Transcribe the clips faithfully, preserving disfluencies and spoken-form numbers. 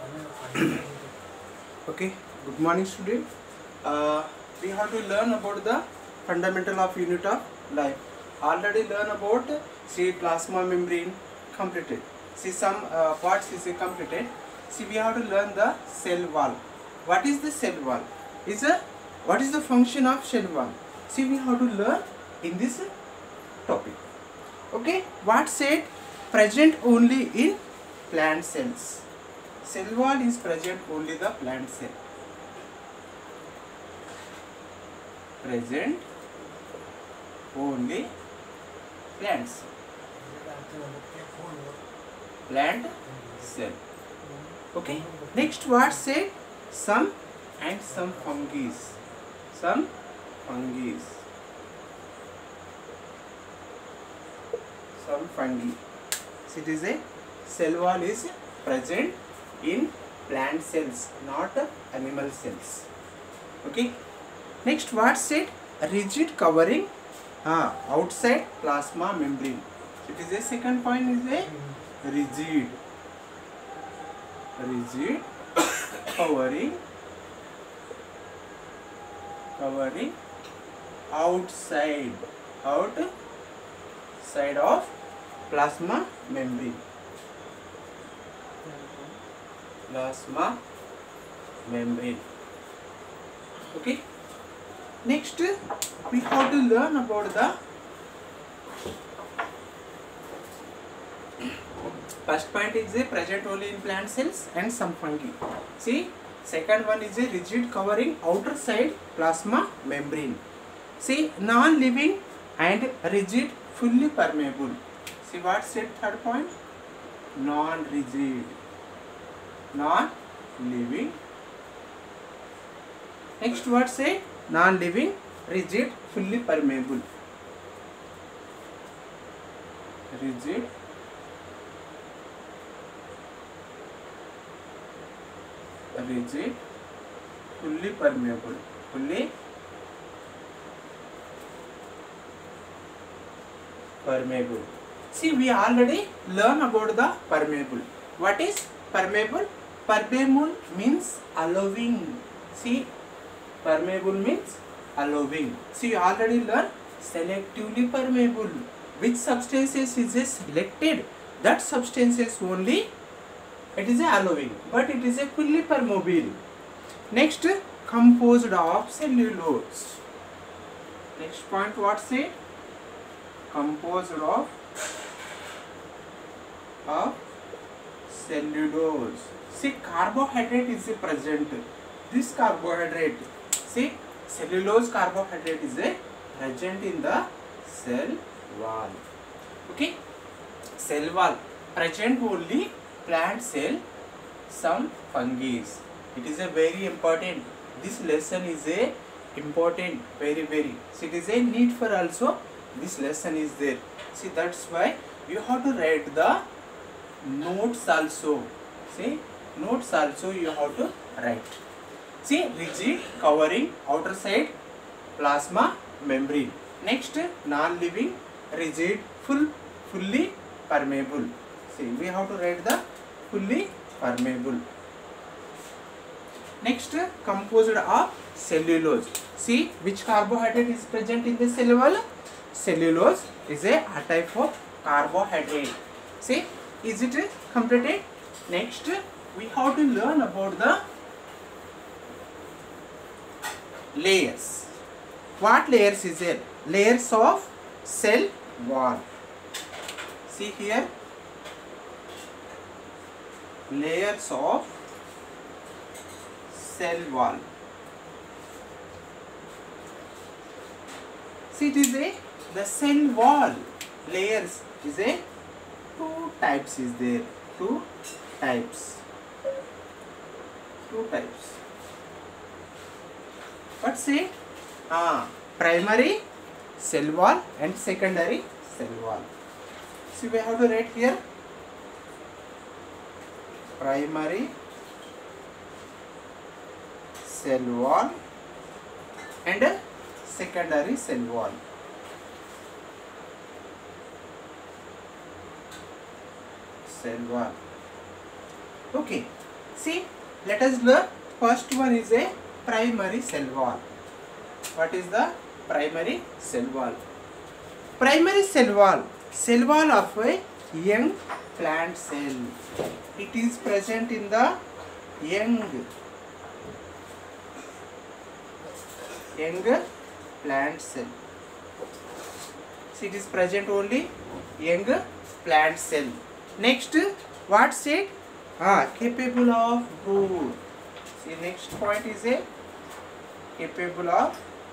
Okay, good morning student. Uh, we have to learn about the fundamental of unit of life. Already learn about see plasma membrane completed. See some uh, parts is completed. See we have to learn the cell wall. What is the cell wall? Is a what is the function of cell wall? See we have to learn in this topic. Okay, what said present only in plant cells. Cell wall is present only the plant cell. Present only plant cell. Plant cell. Okay. Next, what say some and some fungi. Some fungi. Some fungi. So it is a cell wall is present in plant cells, not animal cells. Okay. Next, what said rigid covering uh, outside plasma membrane. It is a second point is a rigid, rigid covering, covering outside, outside of plasma membrane. Plasma membrane. Okay. Next, we have to learn about the first point is a present only in plant cells and some fungi. See, second one is a rigid covering outer side plasma membrane. See, non-living and rigid fully permeable. See what said third point? Non-rigid, non-living. Next what say? Non-living, rigid, fully permeable. Rigid, rigid, fully permeable. Fully permeable. See, we already learn about the permeable. What is permeable? Permeable means allowing. See, permeable means allowing. See, you already learned selectively permeable. Which substances is a selected? That substances only it is a allowing, but it is a fully permeable. Next, composed of cellulose. Next point, what say? Composed of of cellulose. See, carbohydrate is a present. This carbohydrate. See, cellulose carbohydrate is a present in the cell wall. Okay, cell wall present only plant cell, some fungi. It is a very important. This lesson is a important, very very. So it is a need for also. This lesson is there. See, that's why you have to write the notes also. See, notes also you have to write. See, rigid covering outer side plasma membrane. Next, non-living, rigid, full, fully permeable. See, we have to write the fully permeable. Next, composed of cellulose. See, which carbohydrate is present in the cell wall? Cellulose is a type of carbohydrate. See, is it completed? Next, we have to learn about the layers. What layers is there? Layers of cell wall. See here, layers of cell wall. See, it is a the cell wall layers is a two types is there. Two types. Two types. What say? Ah, primary cell wall and secondary cell wall. See, we have to write here primary cell wall and secondary cell wall. Cell wall. Okay. See, let us learn. First one is a primary cell wall. What is the primary cell wall? Primary cell wall, cell wall of a young plant cell. It is present in the young, young plant cell. See, it is present only young plant cell. Next, what said? Ah, capable of growth. See, next point is a capable of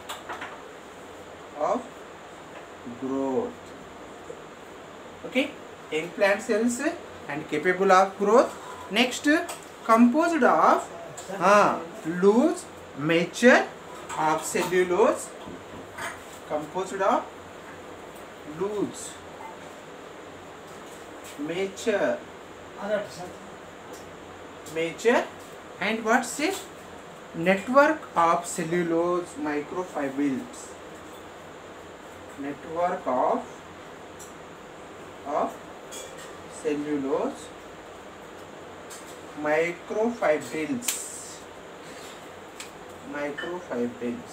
of growth. Okay, young plant cells and capable of growth. Next, composed of ah, loose mature of cellulose. Composed of loose mature mature and what's it? Network of cellulose microfibrils. Network of of cellulose microfibrils. Microfibrils.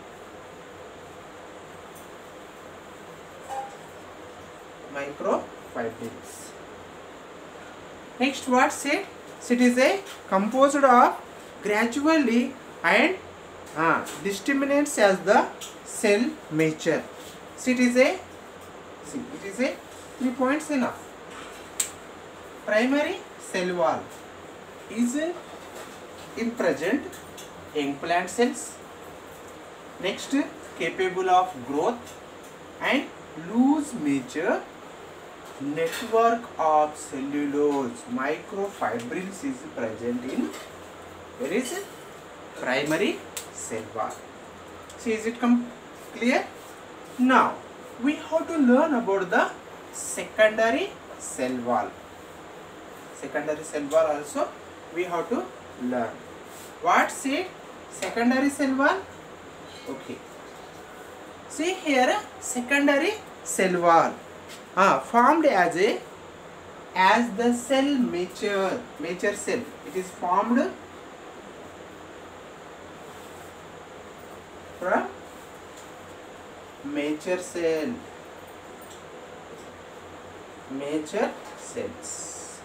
Microfibrils. Next, what said? It is a composed of gradually and uh, disseminates as the cell mature. So it is a see it is a three points enough. Primary cell wall is in present young plant cells. Next, capable of growth and loose mature network of cellulose microfibrils is present in where is it? Primary cell wall. See, is it come clear? Now we have to learn about the secondary cell wall. Secondary cell wall also we have to learn. What say secondary cell wall? Okay. See here, secondary cell wall ah, formed as a as the cell mature mature cell. It is formed from mature cell mature cells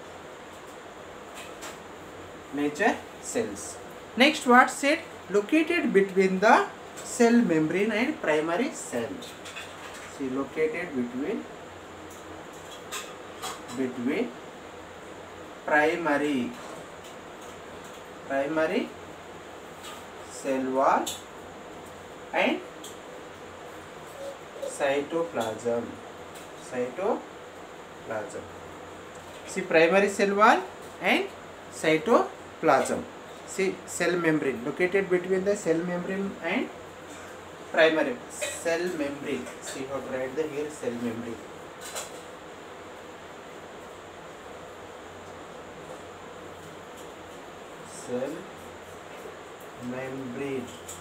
mature cells. Next, what said? Located between the cell membrane and primary cell. See, located between between primary primary cell wall and cytoplasm. Cytoplasm. See, primary cell wall and cytoplasm. See, cell membrane located between the cell membrane and primary cell membrane. See how to write the here cell membrane. Cell membrane.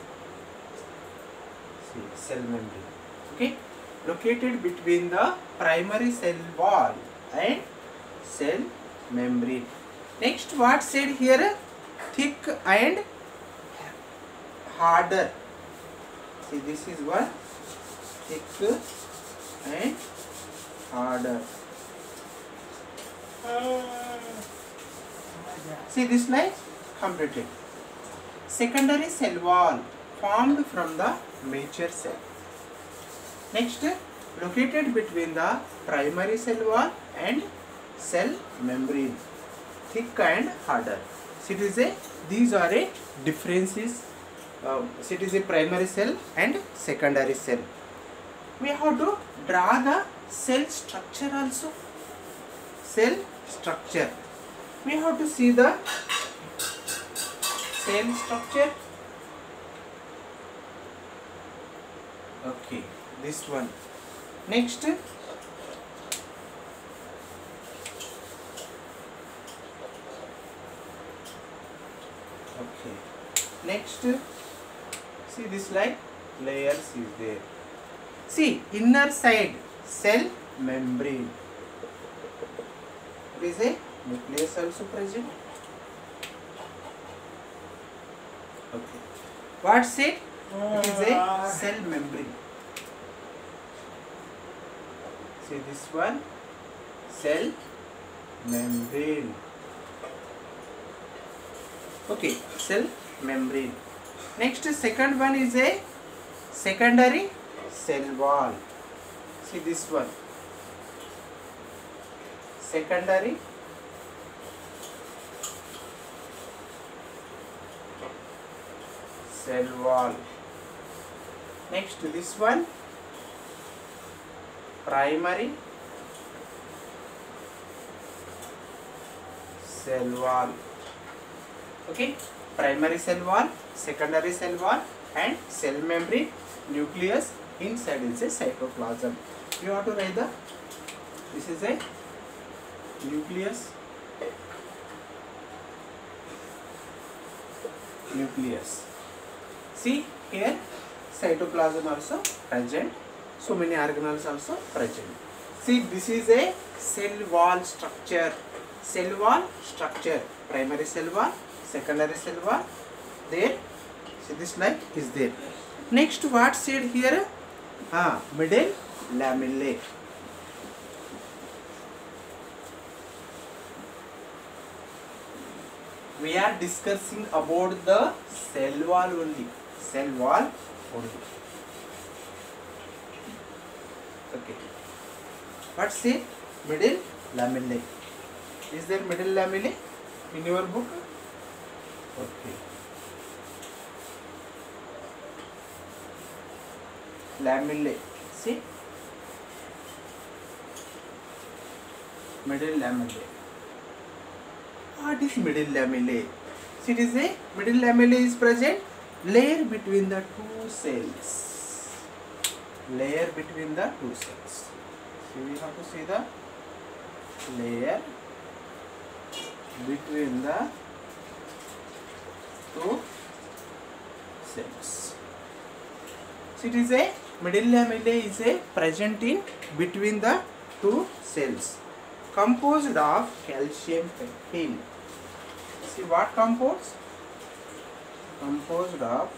See, cell membrane. Okay, located between the primary cell wall and cell membrane. Next, what said here? Thick and harder. See, this is one thick and harder. See, this line completed. Secondary cell wall formed from the mature cell. Next, located between the primary cell wall and cell membrane, thick and harder. So it is a these are a differences. Uh, so it is a primary cell and secondary cell. We have to draw the cell structure also. Cell structure. We have to see the cell structure. Okay, this one. Next, okay. Next, see this like layers is there. See, inner side cell membrane. It is a nucleus also present. What's it? It is a cell membrane. See this one, cell membrane. Okay, cell membrane. Next, second one is a secondary cell wall. See this one, secondary cell wall. Next, this one, primary cell wall. Okay, primary cell wall, secondary cell wall, and cell membrane, nucleus, inside is a cytoplasm. You have to write the, this is a nucleus, nucleus. See here, cytoplasm also present, so many organelles also present. See, this is a cell wall structure, cell wall structure, primary cell wall, secondary cell wall, there, see this line is there. Next, what said here? Ah, middle lamellae. We are discussing about the cell wall only, cell wall only. Okay. What's it? Middle lamellae. Is there middle lamellae in your book? Okay. Lamellae. See? Middle lamellae. What is middle lamellae? See, it is a middle lamellae is present layer between the two cells. Layer between the two cells. So we have to see the layer between the two cells. So it is a middle lamellae is a present in between the two cells, composed of calcium pectin. See what composed? Composed of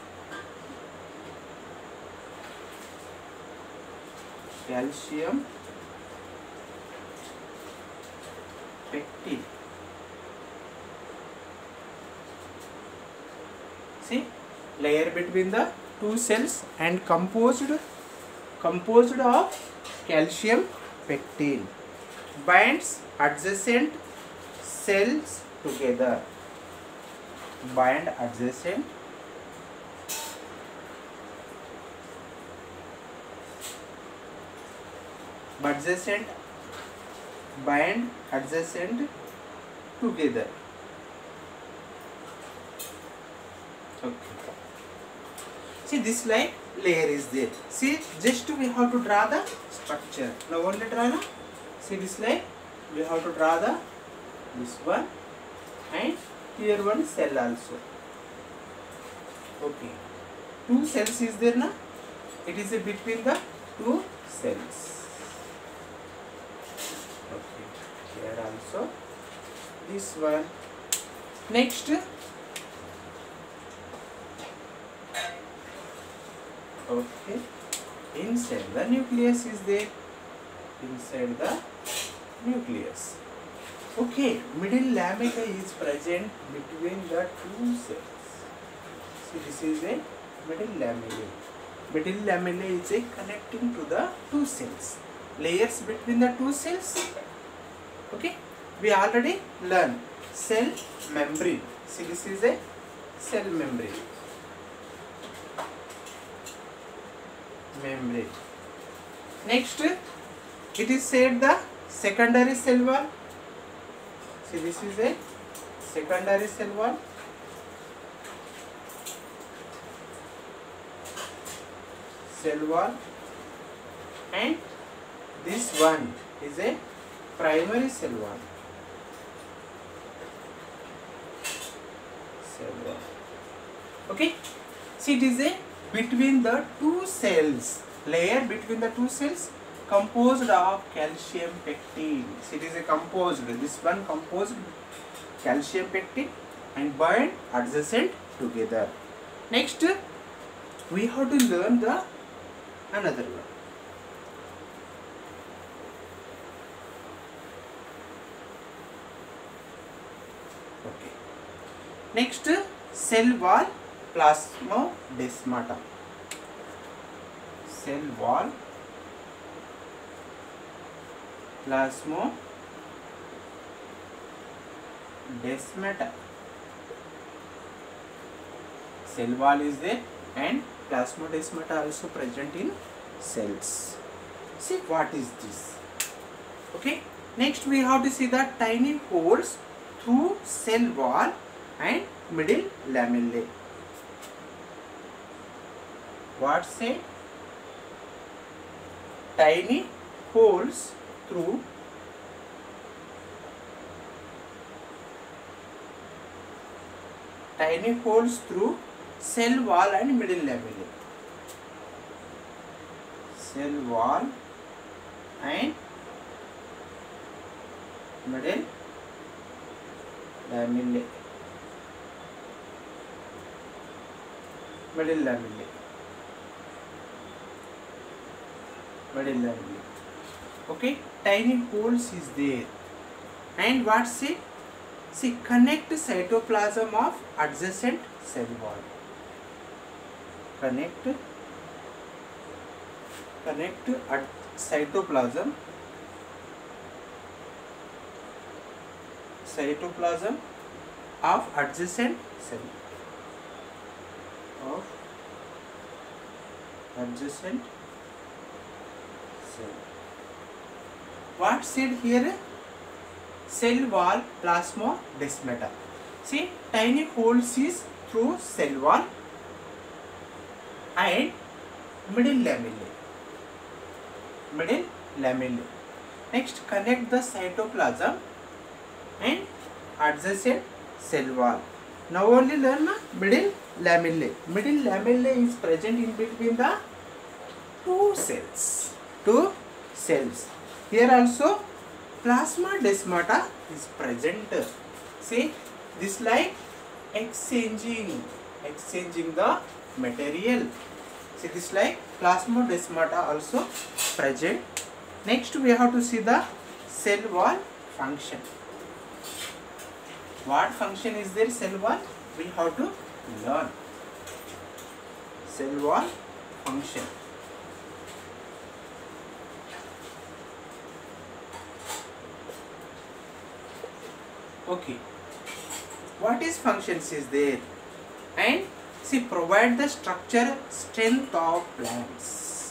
calcium pectin. See, layer between the two cells and composed composed of calcium pectin, binds adjacent cells together, bind adjacent adjacent bind adjacent together. Okay. See, this like layer is there. See, just we have to draw the structure. Now only draw na. See this like we have to draw the this one and here one cell also. Okay. Two cells is there na. It is a between the two cells. Okay. Here also this one. Next. Okay, inside the nucleus is there, inside the nucleus. Okay, middle lamella is present between the two cells. See, this is a middle lamellae. Middle lamellae is a connecting to the two cells, layers between the two cells. Okay, we already learned cell membrane. See, this is a cell membrane. Membrane. Next, it is said the secondary cell wall. See, this is a secondary cell wall. Cell wall, and this one is a primary cell wall. Cell wall. Okay. See, it is a between the two cells, layer between the two cells, composed of calcium pectin. So it is a composed, this one composed calcium pectin and bind adjacent together. Next, we have to learn the another one. Okay. Next, cell wall plasmodesmata. Cell wall plasmodesmata. Cell wall is there and plasmodesmata also present in cells. See what is this? Okay. Next we have to see the tiny holes through cell wall and middle lamellae. What say? Tiny holes through tiny holes through cell wall and middle lamellae. Cell wall and middle lamellae. Middle lamellae. Middle lamellae. Okay, tiny holes is there. And what's it? See, connect cytoplasm of adjacent cell wall. Connect, connect at cytoplasm, cytoplasm of adjacent cell, of adjacent cell. What's it here? Cell wall plasmodesmata. See, tiny holes is through cell wall and middle lamellae. Middle lamellae. Next, connect the cytoplasm and adjacent cell wall. Now only learn the middle lamellae. Middle lamellae is present in between the two cells. Two cells. Here also plasmodesmata is present. See, this like exchanging, exchanging the material. See, this like plasmodesmata also present. Next, we have to see the cell wall function. What function is there cell wall? We have to learn. Cell wall function. Okay, what is functions is there? And see, provide the structure strength of plants.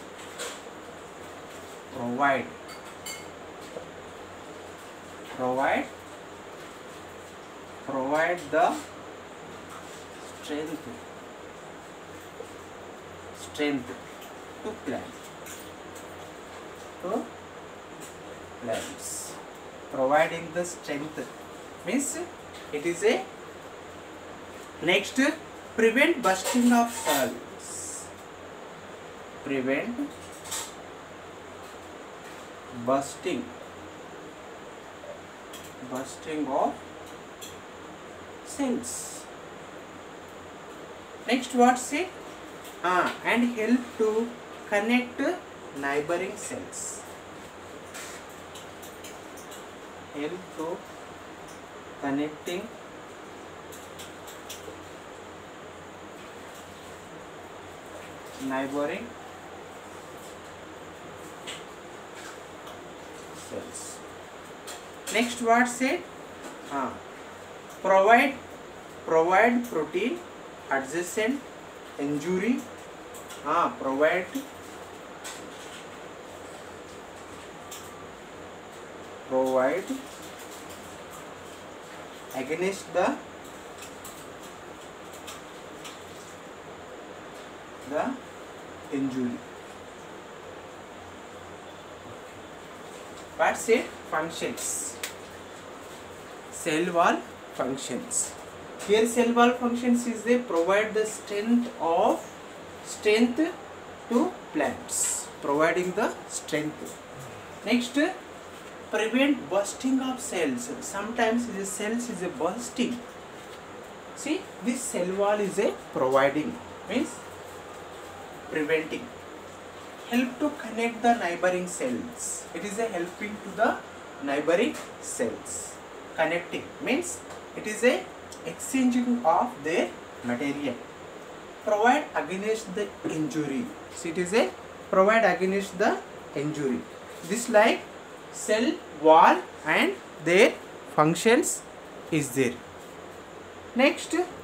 Provide, provide, provide the strength, strength to plants, to plants. Providing the strength means it is a next prevent bursting of cells. Prevent bursting bursting of cells. Next what say? Ah, and help to connect neighboring cells. Help to connecting neighboring cells. Next what say? Ah, provide provide protein adjacent injury. Ah, provide provide against the the injury. What's it? Functions. Cell wall functions. Here cell wall functions is they provide the strength of strength to plants. Providing the strength. Next, prevent bursting of cells. Sometimes the cells is a bursting. See, this cell wall is a providing, means preventing, help to connect the neighboring cells. It is a helping to the neighboring cells. Connecting means it is a exchanging of their material. Provide against the injury. See, it is a provide against the injury. This like cell wall and their functions is there. Next,